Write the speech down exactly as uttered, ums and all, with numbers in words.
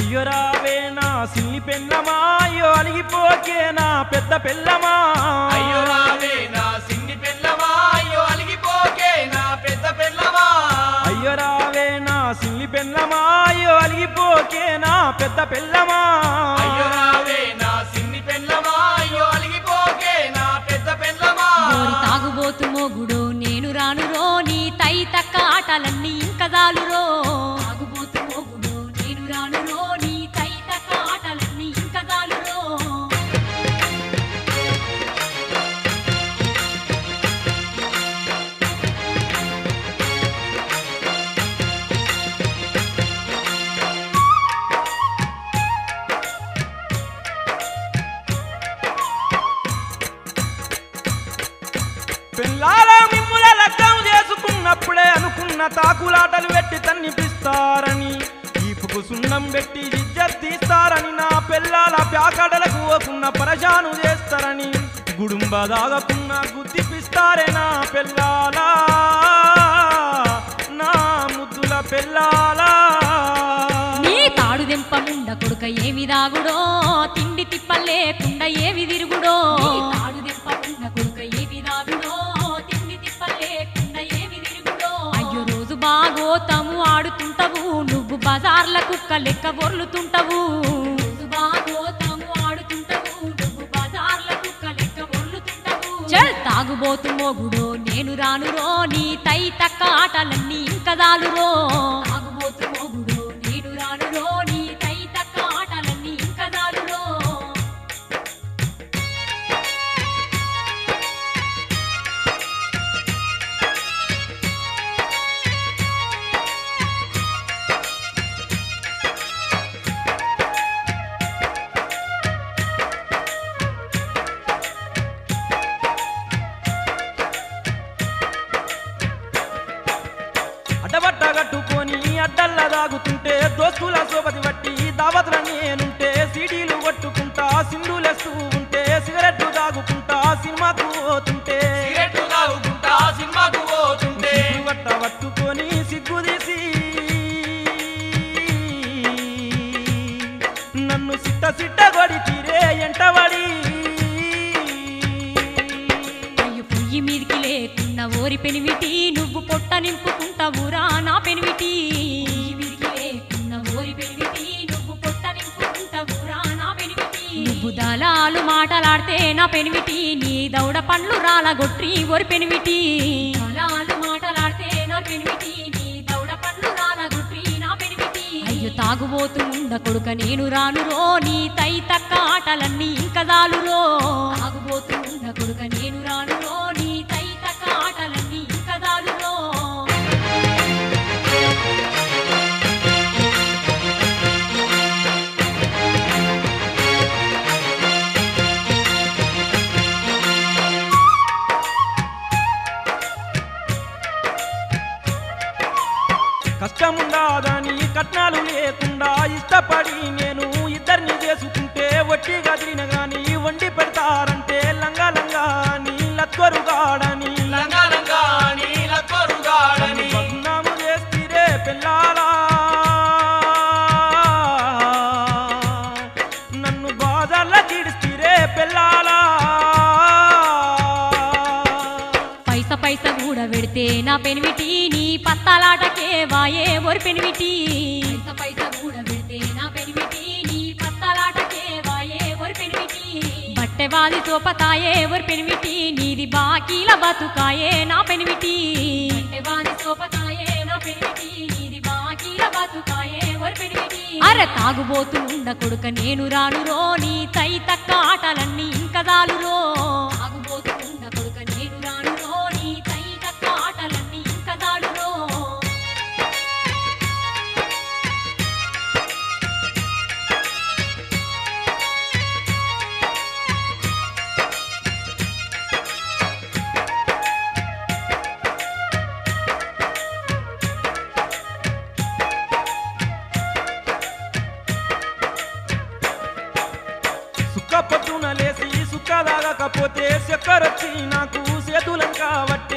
అయ్యో రావే నా సిల్లి పెన్నమా అయ్యో అలిగిపోకే నా పెద్ద పెళ్ళమా అయ్యో రావే నా సిన్ని పెళ్ళమా అయ్యో అలిగిపోకే నా పెద్ద పెళ్ళమా అయ్యో రావే నా సిల్లి పెన్నమా అయ్యో అలిగిపోకే నా పెద్ద పెళ్ళమా అయ్యో రావే నా సిన్ని పెళ్ళమా అయ్యో అలిగిపోకే నా పెద్ద పెళ్ళమా గోరి తాగుబోతు మోగుడో నేను రానురో నీ తై తక్క ఆటలన్నీ ఇంకా దాలురో తాగుబోతు మోగుడో నేను రానురో నీ తై తక్క ఆటలన్నీ ఇంకా దాలురో పెళ్ళాల మిమ్ముల లగ్గం చేసుకున్నప్పుడే అనుకున్న తాకులాటలు పెట్టి తన్నిపిస్తారని ఈపుకు సున్నం పెట్టి ఇజ్జత్ తీస్తారని నా పెళ్ళాల ప్యాకడలకు పోకున్న పరశాను చేస్తారని గుడుంబ దాగకున్న గుద్దిపిస్తారే నా పెళ్ళాలా నా ముద్దుల పెళ్ళాలా నీ తాడు దెంపముండ కొడుక ఏమి దాగుడో తిండి తిప్పలేకుండా ఏమి తిరుగుడో తాడు దెంపముండ కొడుక ఏమి దాగుడో తిండి తిప్పలేకుండా ఏమి తిరుగుడో అయ్యో రోజు బాగోతాము ఆడుతుంటవు నువ్వు బజార్ల కుక్క లెక్క బొర్లుతుంటవు రోజు బాగోతాము ఆడుతుంటవు నువ్వు బజార్ల కుక్క లెక్క బొర్లుతుంటవు చల్ తాగుబోతు మోగుడో నేను రానురో నీ తై తక్క ఆటలన్నీ ఇంకా దాలురో తాగుబోతు మోగుడో నేను రానురో నీ తై తక్క ఆటలన్నీ ఇంకా దాలురో అడ్డబట్ట కట్టుకొని అడ్డల్ల దాగుతుంటే దోస్తుల సోపతి బట్టి దావతుల నేనుంటే సీడీలు కొట్టుకుంటా సింధులేస్తూ ఉంటే సిగరెట్టు దాగుకుంటా సినిమాకు పోతుంటే సిగరెట్టు తాగుకుంటా సినిమాకు పోతుంటే బట్ట పట్టుకొని సిగ్గు తీసి నన్ను సిట్ట సిట్ట కొడి తీరే ఎంటబడి అయ్యో పొయ్యి మీదికి లేకున్న ఓరి పెనిమిటి నువ్వు పొట్ట నింపుకుంటావురా నా పెనిమిటి మీదికి లేకున్న ఓరి పెనిమిటి నువ్వు పొట్ట నింపుకుంటావురా నా పెనిమిటి నువ్వు దళాలు మాటలాడితే నా పెనిమిటి నీ దౌడ పండ్లు రాలగొట్టి ఓరి పెనిమిటి దళాలు మాటలాడితే నా పెనిమిటి నీ దౌడ పండ్లు రాలగొట్టి నా పెనిమిటి అయ్యో తాగుబోతు ఉండ కొడుక నేను రానురో నీ తై తక్క ఆటలన్నీ ఇంకా దాలురో తాగుబోతు ఉండ కొడుక నేను రానురో నీ తై తక్క ఆటలన్నీ ఇంకా దాలురో కష్టముండాదని కట్నాలు లేకుండా ఇష్టపడి నేను ఇద్దరిని చేసుకుంటే వట్టి గదిలిన గాని వండి పెడతారంటే లంగా లంగా అని లత్వరుగాడని లంగా లంగా అని లత్వరుగాడని బద్నాము చేస్తే పెళ్ళాలా నన్ను బాధల్ల తీడిస్తే పెళ్ళాలా పైస పైస కూడా పెడితే నా పెనిమిటి నీ పత్తాలాటకే వాయే ఓరి పెనిమిటి పైస పైస కూడా పెడితే నా పెనిమిటి నీ పత్తాలాటకే వాయే ఓరి పెనిమిటి బట్టె వాది సోపతాయే ఓరి పెనిమిటి నీది బాకీల బతుకాయే నా పెనిమిటి బట్టె వాది సోపతాయే నా పెనిమిటి నీది బాకీల బతుకాయే ఓరి పెనిమిటి అరే తాగుబోతు ఉండ కొడుక నేను రానురో నీ తై తక్క ఆటలన్నీ ఇంకా దాలురో తాగుబోతు ఉండ కొడుక నేను రానురో నీ తై తక్క ఆటలన్నీ ఇంకా దాలురో సుక్క పొద్దున లేసి సుక్క దాగకపోతే చక్కరొచ్చి నాకు చేతులం కాబట్టి